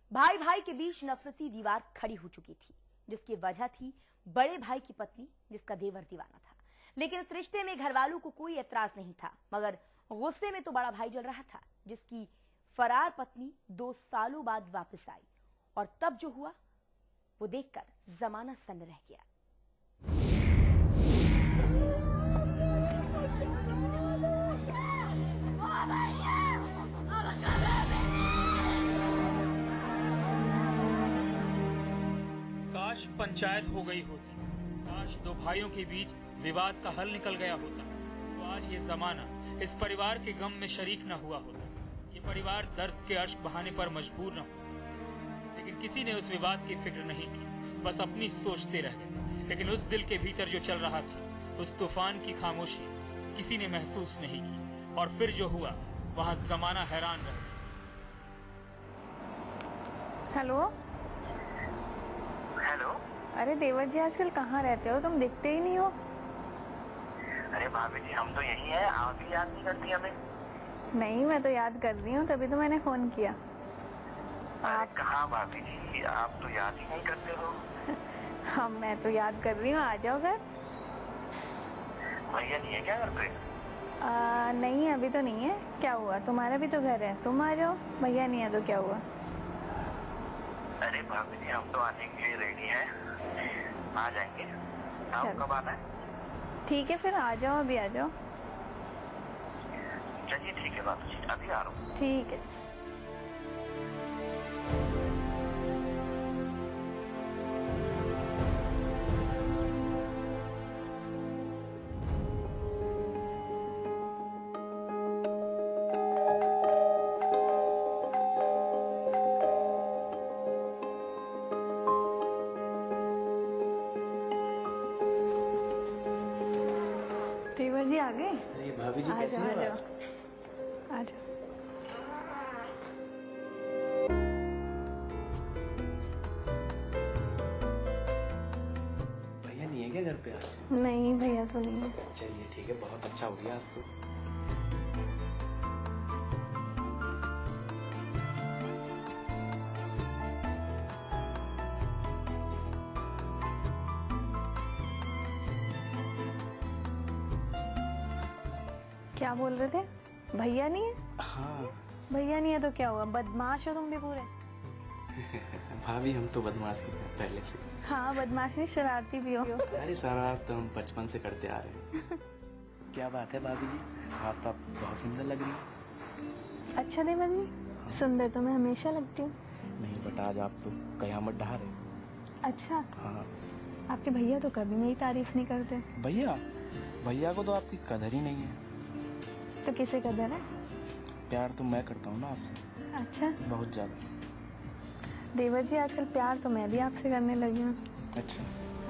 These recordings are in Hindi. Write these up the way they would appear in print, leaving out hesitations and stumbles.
भाई भाई के बीच नफरती दीवार खड़ी हो चुकी थी, जिसकी वजह थी बड़े भाई की पत्नी, जिसका देवर दीवाना था। लेकिन इस रिश्ते में घर वालों को कोई एतराज नहीं था, मगर गुस्से में तो बड़ा भाई जल रहा था, जिसकी फरार पत्नी 2 सालों बाद वापस आई। और तब जो हुआ वो देखकर जमाना सन्न रह गया। काश पंचायत हो गई होती, काश 2 भाइयों के बीच विवाद का हल निकल गया होता, तो आज ये जमाना इस परिवार के गम में शरीक न हुआ होता, ये परिवार दर्द के अश्क बहाने पर मजबूर न होता। लेकिन किसी ने उस विवाद की फिक्र नहीं की, बस अपनी सोचते रह गए। लेकिन उस दिल के भीतर जो चल रहा था, उस तूफान की खामोशी किसी ने महसूस नहीं की। और फिर जो हुआ वहां जमाना हैरान रह गया। Hello hello. अरे देवर जी, आजकल कहाँ रहते हो? तुम दिखते ही नहीं हो। अरे भाभी जी, हम तो यही हैं, आप भी याद नहीं करती हमें? नहीं, मैं तो याद कर रही हूँ, तभी तो मैंने फोन किया। आप कहाँ भाभी जी, आप तो याद ही नहीं करते हो। हाँ, मैं तो याद कर रही हूँ, आ जाओ घर। भैया नहीं है क्या घर पे? नहीं, अभी तो नहीं है। क्या हुआ? तुम्हारा भी तो घर है, तुम आ जाओ। भैया नहीं है तो क्या हुआ? अरे भाभी जी, हम तो आने के लिए रेडी हैं, आ जाएंगे। आप कब आना है? ठीक है, फिर आ जाओ, अभी आ जाओ। चलिए ठीक है भाभी जी, अभी आ रहा हूँ। ठीक है। देवर जी आ गए? अरे भाभी जी, कैसे हो? हो? आ जाओ। भैया नहीं है क्या घर पे आज? नहीं, भैया तो नहीं है। चलिए ठीक है, बहुत अच्छा हो गया आज तो। क्या बोल रहे थे? भैया नहीं है? हाँ। भैया नहीं है तो क्या हुआ? बदमाश हो तुम भी पूरे। भाभी, हम तो बदमाश ही हैं पहले से। हाँ, बदमाश नहीं, शरारती भी हो। अरे शरारत तो हम बचपन से करते आ रहे हैं। क्या बात है भाभी जी, आज तो आप बहुत सुंदर लग रही हैं। अच्छा देवर जी, सुंदर तो मैं हमेशा लगती हूँ। नहीं बट आज आप तो कयामत ढा रहे हो। अच्छा। हाँ। आपके भैया तो कभी मेरी तारीफ नहीं करते। भैया को तो आपकी कदर ही नहीं है। तो किसे कदर है? प्यार तो मैं करता हूँ ना आपसे। अच्छा। बहुत ज्यादा। देवर जी, आजकल प्यार तो मैं भी आपसे करने लगी हूँ। अच्छा।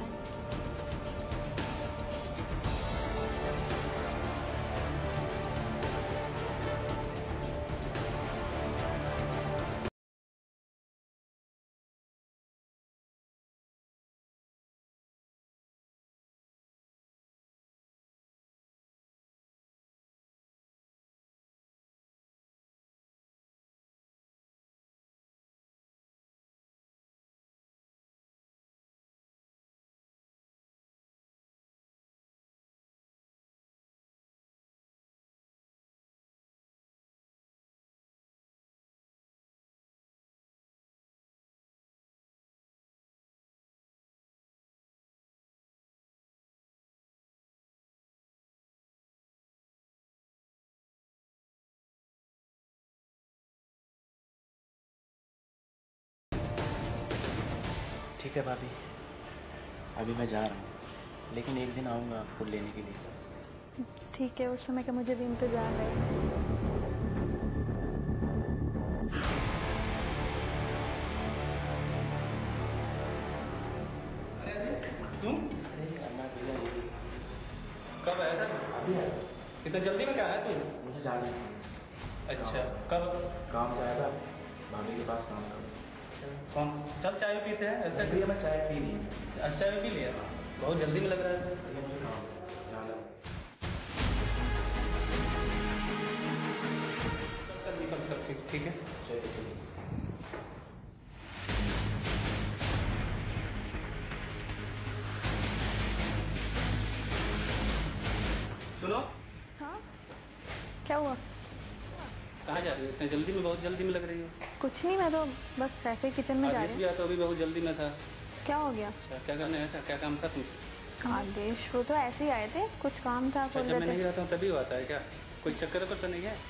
ठीक है भाभी, अभी मैं जा रहा हूँ, लेकिन एक दिन आऊँगा आपको लेने के लिए। ठीक है, उस समय का मुझे भी इंतजार है। तुम कब आया था? अभी आया। इतना जल्दी में क्या आया तू? मुझे जाना है। अच्छा, कब? काम से आया था, भाभी के पास काम था। कौन? चल चाय पीते हैं। भैया मैं चाय पी ली। अच्छा, चाय पी लिया? बहुत जल्दी में लग रहा है। भैया मुझे काम है, जाना है। चल निकल, ठीक है। चलिए ठीक है। क्या हुआ? कहाँ जा रही हो? इतने जल्दी में, बहुत जल्दी में लग रही हो। कुछ नहीं, मैं तो बस ऐसे ही किचन में जा आदेश रही भी हूँ। आता अभी बहुत जल्दी में था। क्या हो गया? क्या करने आया था? क्या काम था तुमसे? आदेश वो तो ऐसे ही आए थे, कुछ काम था। जब मैं नहीं रहता हूँ तभी आता है क्या? कोई चक्कर पर तो नहीं है?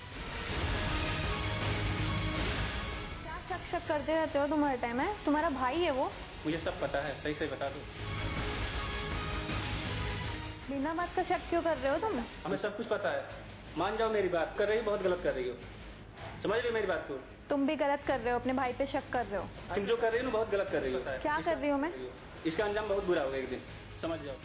क्या शक करते रहते हो तुम हर टाइम? है तुम्हारा भाई है वो। मुझे सब पता है, सही से बता दो। बिना बात का शक क्यों कर रहे हो तुम? हमें सब कुछ पता है, मान जाओ मेरी बात। कर रही हो, बहुत गलत कर रही हो, समझ रही हो मेरी बात को? तुम भी गलत कर रहे हो, अपने भाई पे शक कर रहे हो। तुम जो कर रही हो ना, बहुत गलत कर रही हो। क्या कर रही हूँ मैं? इसका अंजाम बहुत बुरा होगा एक दिन, समझ जाओ।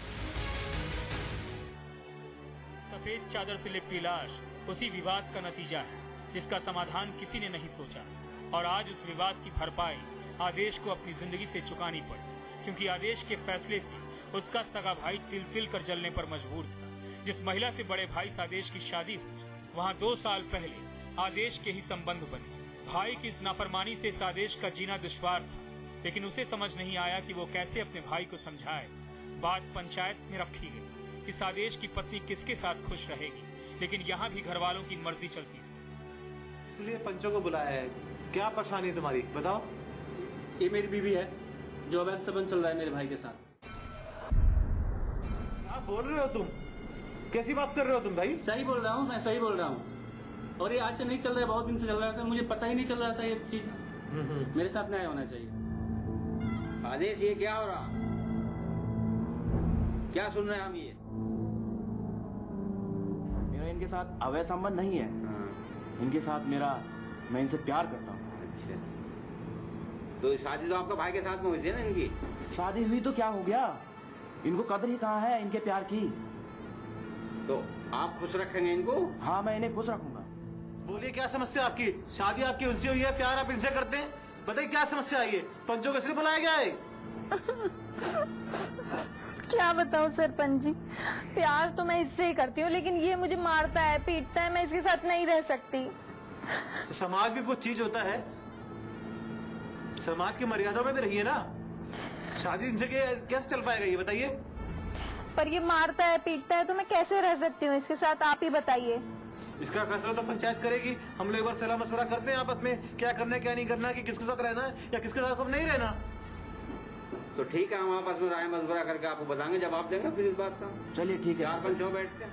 सफेद चादर से लिपटी लाश उसी विवाद का नतीजा है जिसका समाधान किसी ने नहीं सोचा, और आज उस विवाद की भरपाई आदेश को अपनी जिंदगी से चुकानी पड़ी, क्योंकि आदेश के फैसले से उसका सगा भाई तिल तिल कर जलने पर मजबूर था। जिस महिला से बड़े भाई आदेश की शादी हुई, वहाँ 2 साल पहले आदेश के ही संबंध बने। भाई की इस नाफरमानी से आदेश का जीना दुश्वार था, लेकिन उसे समझ नहीं आया कि वो कैसे अपने भाई को समझाए। बात पंचायत में रखी गई कि आदेश की पत्नी किसके साथ खुश रहेगी, लेकिन यहाँ भी घर वालों की मर्जी चलती थी। इसलिए पंचों को बुलाया है। क्या परेशानी है तुम्हारी, बताओ। ये मेरी बीवी है, जो अवैध संबंध चल रहा है मेरे भाई के साथ। क्या बोल रहे हो तुम? कैसी बात कर रहे हो तुम भाई? सही बोल रहा हूँ, मैं सही बोल रहा हूँ। और ये आज से नहीं चल रहा है, बहुत दिन से चल रहा था, मुझे पता ही नहीं चल रहा था ये चीज। मेरे साथ न्याय होना चाहिए। आदेश, ये क्या हो रहा? क्या सुन रहे हैं हम? ये मेरा इनके साथ अवैध संबंध नहीं है। इनके साथ मैं इनसे प्यार करता हूँ। अच्छा, तो शादी तो आपका भाई के साथ में हुई थी ना इनकी? शादी हुई तो क्या हो गया, इनको कदर ही कहाँ है इनके प्यार की। तो आप खुश रखेंगे इनको? हाँ, मैं इन्हें खुश रखूंगा। बोलिए, क्या समस्या आपकी? शादी आपकी उनसे हुई है, प्यार आप इनसे करते हैं। बताइए क्या समस्या है? ये पंचों को इसलिए बुलाया गया है? क्या बताऊं सरपंच जी, प्यार तो मैं इससे ही करती हूँ, लेकिन ये मुझे मारता है, पीटता है, मैं इसके साथ नहीं रह सकती। तो समाज भी कुछ चीज होता है, समाज की मर्यादाओं में भी रहिए ना। शादी इनसे कैसे चल पाएगा ये बताइए? पर ये मारता है, पीटता है, तो मैं कैसे रह सकती हूँ इसके साथ? आप ही बताइए। इसका फैसला तो पंचायत करेगी। हम लोग एक बार सलाह मशवरा करते हैं आपस में, क्या करना है क्या नहीं करना, कि किसके साथ रहना है या किसके साथ नहीं रहना। तो ठीक है, हम आपस में राय मशवरा करके आपको बताएंगे, जवाब देंगे फिर इस बात का। चलिए ठीक है। 4 पंचों बैठते हैं।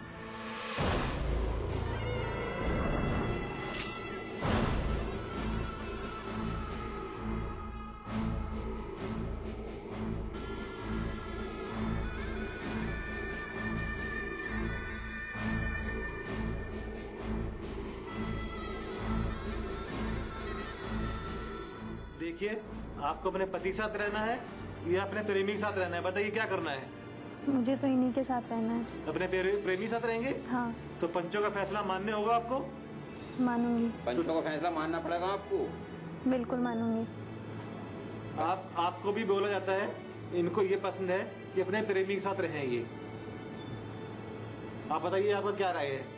देखिए, आपको अपने पति के साथ रहना है या अपने प्रेमी के साथ रहना है? बताइए क्या करना है? मुझे तो इन्हीं के साथ रहना है। अपने प्रेमी के साथ रहेंगे? हाँ। तो पंचों का फैसला मानने होगा आपको? मानूंगी। पंचों का फैसला मानना पड़ेगा आपको? बिल्कुल मानूंगी। आपको भी बोला जाता है, इनको ये पसंद है कि अपने प्रेमी के साथ रहें ये। आप बताइए आपका क्या राय है?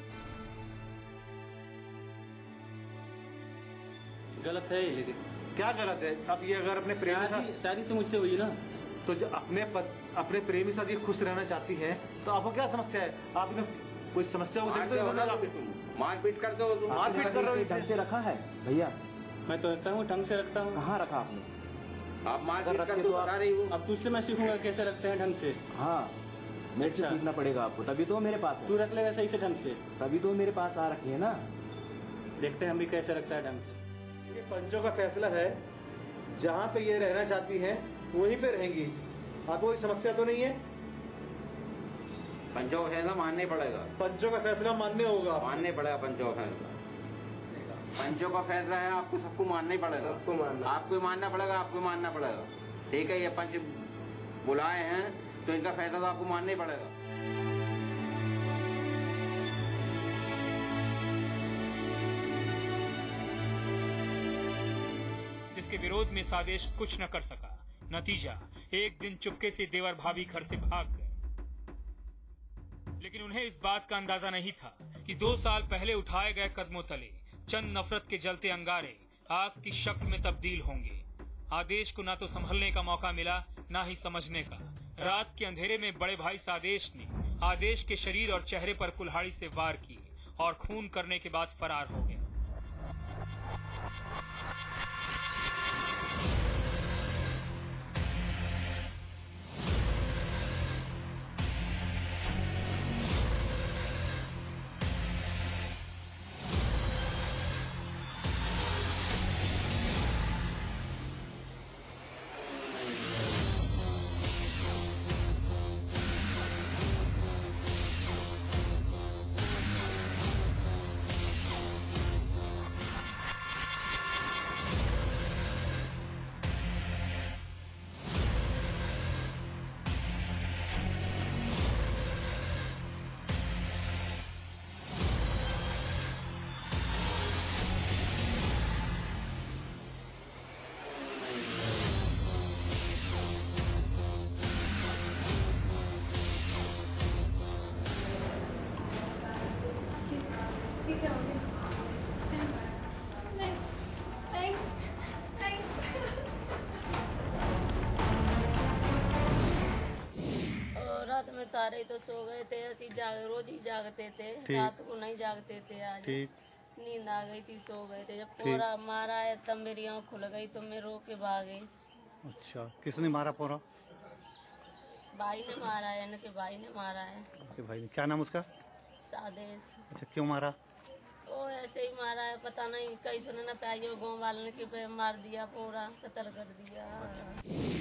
गलत है ये, लेकिन क्या गलत है? अब ये अगर अपने प्रेमी के साथ, शादी तो मुझसे हुई ना, तो जो अपने प्रेमी के साथ ये खुश रहना चाहती हैं, तो आपको क्या समस्या है? आपने कोई समस्या हो तो मारपीट करते हो तुम? मारपीट कर रहे हो ढंग से रखा है भैया? मैं तो रखता हूँ, ढंग से रखता हूँ। कहाँ रखा आपने? आप मारपीट रखते करते तो हो, बता रही हो। अब तुझसे मैं सीखूंगा कैसे रखते हैं ढंग से। हाँ, मेरे से सीखना पड़ेगा आपको, तभी तो मेरे पास है। तू रख लेगा सही से ढंग से, तभी तो मेरे पास आ रखी है ना। देखते हैं हम भी कैसे रखता है ढंग से। ये पंचों का फैसला है, जहाँ पे ये रहना चाहती हैं वहीं पे रहेंगी। आपको कोई समस्या तो नहीं है? पंचों का फैसला मानना पड़ेगा। पंचों का फैसला मानने होगा। मानने पड़ेगा पंचों का फैसला। पंचों का फैसला है, आपको सबको मानना ही पड़ेगा। सबको मानना। आपको मानना पड़ेगा, आपको मानना पड़ेगा। ठीक है, ये पंच बुलाए हैं तो इनका फैसला तो आपको मानना ही पड़ेगा। जिसके विरोध में आदेश कुछ न कर सका। नतीजा, एक दिन चुपके से देवर भाभी घर से भाग गए। लेकिन उन्हें इस बात का अंदाजा नहीं था कि 2 साल पहले उठाए गए कदमों तले चंद नफरत के जलते अंगारे आग की शक्ल में तब्दील होंगे। आदेश को ना तो संभलने का मौका मिला, ना ही समझने का। रात के अंधेरे में बड़े भाई आदेश ने आदेश के शरीर और चेहरे पर कुल्हाड़ी से वार किए और खून करने के बाद फरार हो गया। रात में सारे तो सो गए थे, ऐसी रोज ही जागते थे, रात को नहीं जागते थे। आज नींद आ गई थी, सो गए थे। जब पोरा मारा है तब मेरी आँख खुल गई तो मैं रो के भागे। अच्छा, किसने मारा पोरा? भाई ने मारा है, इनके भाई ने मारा है। आपके भाई ने? क्या नाम उसका? सादेश। अच्छा, क्यों मारा? वो ऐसे ही मारा है, पता नहीं, कहीं सुने ना पाई, गाँव वाले ने के मार दिया, पूरा कत्ल कर दिया।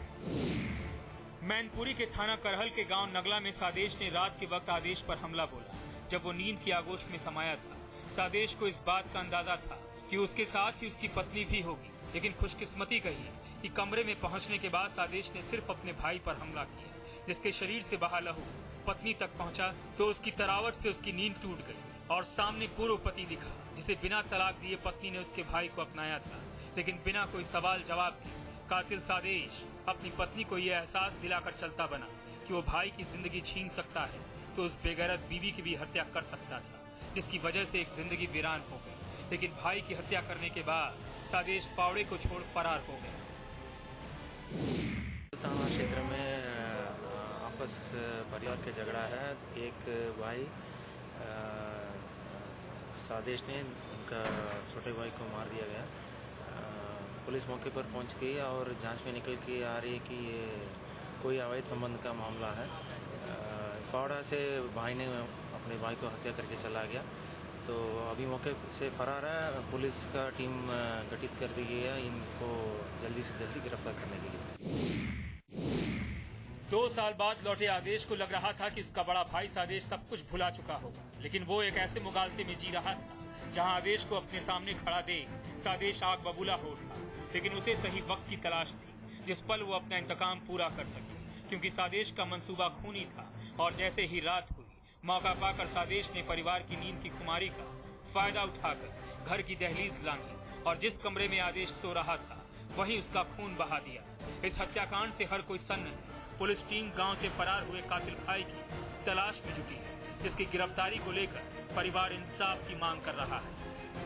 मैनपुरी के थाना करहल के गांव नगला में सादेश ने रात के वक्त आदेश पर हमला बोला। जब वो नींद की आगोश में समाया था, सादेश को इस बात का अंदाजा था कि उसके साथ ही उसकी पत्नी भी होगी, लेकिन खुशकिस्मती कही कि कमरे में पहुंचने के बाद सादेश ने सिर्फ अपने भाई पर हमला किया, जिसके शरीर से बहा लहू पत्नी तक पहुंचा तो उसकी तरावट से उसकी नींद टूट गई और सामने पूर्व पति दिखा, जिसे बिना तलाक दिए पत्नी ने उसके भाई को अपनाया था। लेकिन बिना कोई सवाल जवाब दिए कातिल सादेश अपनी पत्नी को यह एहसास दिलाकर चलता बना कि वो भाई की जिंदगी छीन सकता है तो उस बेगैरत बीवी की भी हत्या कर सकता था, जिसकी वजह से एक जिंदगी वीरान हो गई। लेकिन भाई की हत्या करने के बाद सादेश फावड़े को छोड़ फरार हो गया। थाना क्षेत्र में आपस परिवार के झगड़ा है। एक भाई सादेश ने उनका छोटे भाई को मार दिया गया। पुलिस मौके पर पहुंच गई और जांच में निकल के आ रही है कि ये कोई अवैध संबंध का मामला है। फावड़ा से भाई ने अपने भाई को हत्या करके चला गया, तो अभी मौके से फरार है। पुलिस का टीम गठित कर दी गई है इनको जल्दी से जल्दी गिरफ्तार करने के लिए। 2 साल बाद लौटे आदेश को लग रहा था कि उसका बड़ा भाई सादेश सब कुछ भुला चुका होगा, लेकिन वो एक ऐसे मुगालते में जी रहा था जहां आदेश को अपने सामने खड़ा देख सादेश आग बबूला हो उठा। लेकिन उसे सही वक्त की तलाश थी जिस पल वो अपना इंतकाम पूरा कर सके, क्योंकि सादेश का मंसूबा खूनी था। और जैसे ही रात हुई, मौका पाकर सादेश ने परिवार की नींद की खुमारी का फायदा उठाकर घर की दहलीज लांघी और जिस कमरे में आदेश सो रहा था वहीं उसका खून बहा दिया। इस हत्याकांड से हर कोई सन्न है। पुलिस टीम गांव से फरार हुए कातिल भाई की तलाश में जुटी है, जिसकी गिरफ्तारी को लेकर परिवार इंसाफ की मांग कर रहा है।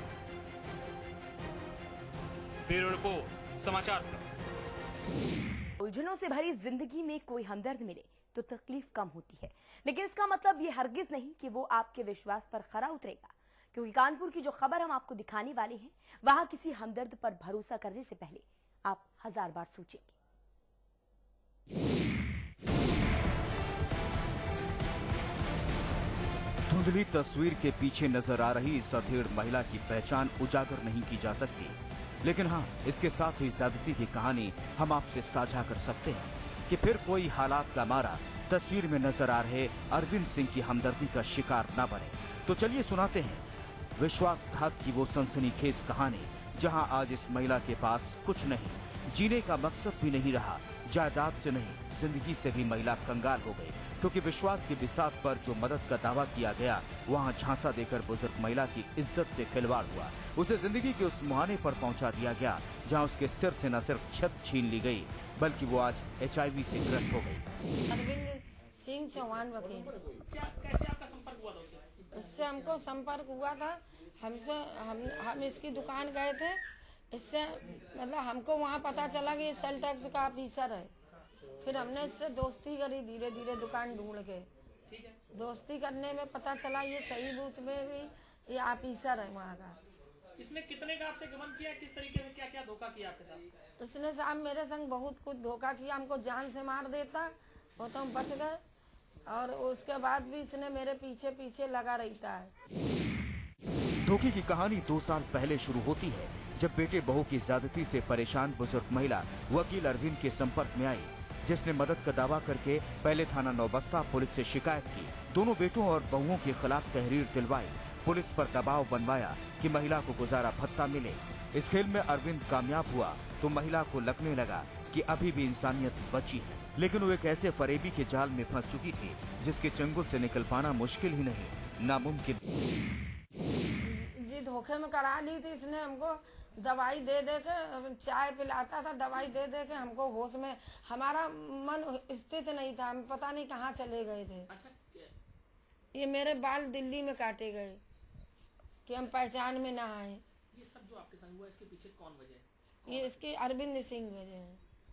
Bureau report, Samachar plus. उलझनों से भरी जिंदगी में कोई हमदर्द मिले तो तकलीफ कम होती है, लेकिन इसका मतलब ये हरगिज नहीं कि वो आपके विश्वास पर खरा उतरेगा, क्योंकि कानपुर की जो खबर हम आपको दिखाने वाले हैं वहां किसी हमदर्द पर भरोसा करने से पहले आप 1000 बार सोचेंगे। धुंधली तस्वीर के पीछे नजर आ रही इस अधेड़ महिला की पहचान उजागर नहीं की जा सकती, लेकिन हाँ, इसके साथ ही ज्यादती की कहानी हम आपसे साझा कर सकते हैं कि फिर कोई हालात का मारा तस्वीर में नजर आ रहे अरविंद सिंह की हमदर्दी का शिकार न बने। तो चलिए सुनाते हैं विश्वासघात की वो सनसनीखेज कहानी, जहां आज इस महिला के पास कुछ नहीं, जीने का मकसद भी नहीं रहा, जायदाद से नहीं, जिंदगी से भी महिला कंगाल हो गई, क्योंकि विश्वास की बिसात पर जो मदद का दावा किया गया वहां झांसा देकर बुजुर्ग महिला की इज्जत से खिलवाड़ हुआ। उसे जिंदगी के उस मुहाने पर पहुंचा दिया गया जहां उसके सिर से न सिर्फ छत छीन ली गई, बल्कि वो आज HIV से ग्रस्त हो गई। अरविंद सिंह चौहान वकील। कैसे आपका संपर्क हुआ था? इससे हमको संपर्क हुआ था, हम इसकी दुकान गए थे। इससे मतलब हमको वहाँ पता चला कि सेल टैक्स का ऑफिसर है। फिर हमने इससे दोस्ती करी, धीरे धीरे दुकान ढूंढ के। ठीक है। दोस्ती करने में पता चला ये सही बूथ में भी ये ऑफिसर है वहाँ का। इसने कितने का आपसे गबन किया, किस तरीके से क्या क्या धोखा किया आपके साथ? इसने साहब मेरे संग बहुत कुछ धोखा किया, हमको जान से मार देता वो तो हम बच गए, और उसके बाद भी इसने मेरे पीछे पीछे लगा रहता है। धोखे की कहानी 2 साल पहले शुरू होती है, जब बेटे बहू की ज्यादती से परेशान बुजुर्ग महिला वकील अरविंद के संपर्क में आई, जिसने मदद का दावा करके पहले थाना नौबस्ता पुलिस से शिकायत की। दोनों बेटों और बहुओं के खिलाफ तहरीर दिलवाई, पुलिस पर दबाव बनवाया कि महिला को गुजारा भत्ता मिले। इस खेल में अरविंद कामयाब हुआ तो महिला को लगने लगा कि अभी भी इंसानियत बची है, लेकिन वो एक ऐसे फरेबी के जाल में फंस चुकी थी जिसके चंगुल से निकल पाना मुश्किल ही नहीं, नामुमकिन। जी धोखे में करा ली थी इसने हमको, दवाई दे दे के चाय पिलाता था, दवाई दे दे के हमको होश में, हमारा मन स्थित नहीं था, हम पता नहीं कहाँ चले गए थे। ये मेरे बाल दिल्ली में काटे गए कि हम पहचान में ना आए। ये सब जो आपके संग हुआ इसके पीछे कौन वजह है? ये इसके अरविंद सिंह वजह है।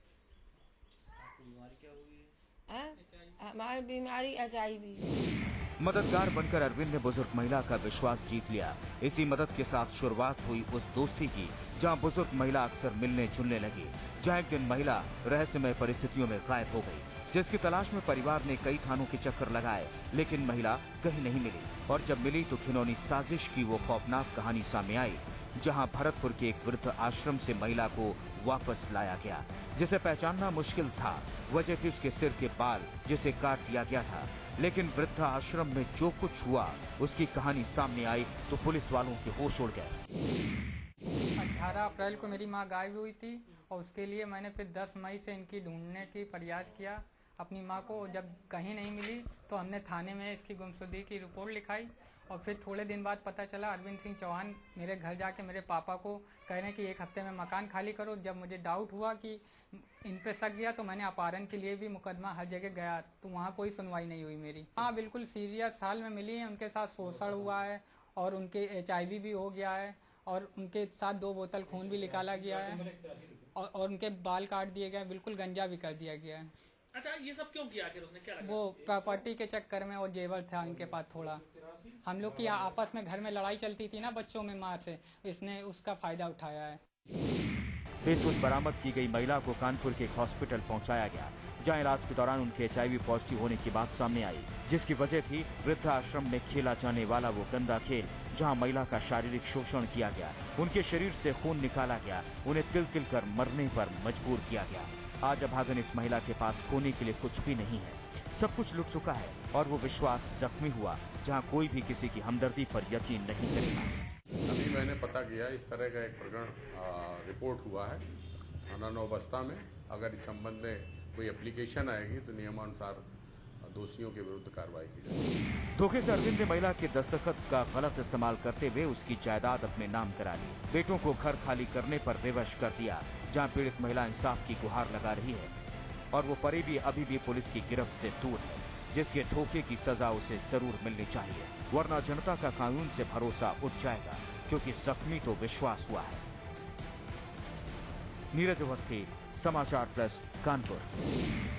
बीमारी क्या हुई है? हमारी बीमारी HIV। मददगार बनकर अरविंद ने बुजुर्ग महिला का विश्वास जीत लिया। इसी मदद के साथ शुरुआत हुई उस दोस्ती की जहां बुजुर्ग महिला अक्सर मिलने जुलने लगी, जहां एक दिन महिला रहस्यमय परिस्थितियों में गायब हो गई, जिसकी तलाश में परिवार ने कई थानों के चक्कर लगाए, लेकिन महिला कहीं नहीं मिली। और जब मिली तो घिनौनी साजिश की वो खौफनाक कहानी सामने आई, जहां भरतपुर के एक वृद्ध आश्रम से महिला को वापस लाया गया, जिसे पहचानना मुश्किल था। वजह थी उसके सिर के बाल, जिसे काट दिया गया था। लेकिन वृद्ध आश्रम में जो कुछ हुआ, उसकी कहानी सामने आई तो पुलिस वालों के होश उड़ गए। 18 अप्रैल को मेरी माँ गायब हुई थी और उसके लिए मैंने फिर 10 मई से इनकी ढूंढने की प्रयास किया अपनी माँ को। जब कहीं नहीं मिली तो हमने थाने में इसकी गुमशुदगी की रिपोर्ट लिखाई, और फिर थोड़े दिन बाद पता चला अरविंद सिंह चौहान मेरे घर जाके मेरे पापा को कह रहे हैं कि 1 हफ्ते में मकान खाली करो। जब मुझे डाउट हुआ कि इन पे शक गया तो मैंने अपहरण के लिए भी मुकदमा हर जगह गया, तो वहाँ कोई सुनवाई नहीं हुई मेरी। हाँ बिल्कुल सीरियस हाल में मिली है, उनके साथ शोषण हुआ है और उनके HIV भी हो गया है, और उनके साथ 2 बोतल खून भी निकाला गया है, और उनके बाल काट दिए गए, बिल्कुल गंजा भी कर दिया गया है। अच्छा, ये सब क्यों किया? आखिर उसने क्या लगा? वो प्रॉपर्टी के चक्कर में, और जेवर था उनके पास थोड़ा। हम लोग की आपस में घर में लड़ाई चलती थी ना बच्चों में माँ से, इसने उसका फायदा उठाया है। बेसुध बरामद की गई महिला को कानपुर के एक हॉस्पिटल पहुंचाया गया, जहां इलाज के दौरान उनके HIV पॉजिटिव होने की बात सामने आई, जिसकी वजह थी वृद्धाश्रम में खेला जाने वाला वो गंदा खेल, जहां महिला का शारीरिक शोषण किया गया, उनके शरीर से खून निकाला गया, उन्हें तिल तिल कर मरने पर मजबूर किया गया। आज अभागन इस महिला के पास खोने के लिए कुछ भी नहीं है, सब कुछ लुट चुका है, और वो विश्वास जख्मी हुआ जहां कोई भी किसी की हमदर्दी पर यकीन नहीं करेगा। अभी मैंने पता किया इस तरह का एक प्रकरण रिपोर्ट हुआ है थाना नौबस्ता में। अगर इस संबंध में कोई एप्लीकेशन आएगी तो नियमानुसार दोषियों के विरुद्ध कार्रवाई की जाएगी। धोखे से अरविंद ने महिला के दस्तखत का गलत इस्तेमाल करते हुए उसकी जायदाद अपने नाम करा ली, बेटों को घर खाली करने पर विवश कर दिया, जहां पीड़ित महिला इंसाफ की गुहार लगा रही है, और वो फरेबी अभी भी पुलिस की गिरफ्त से दूर है, जिसके धोखे की सजा उसे जरूर मिलनी चाहिए, वरना जनता का कानून से भरोसा उठ जाएगा, क्योंकि जख्मी तो विश्वास हुआ है। नीरज अवस्थी, समाचार प्लस, कानपुर।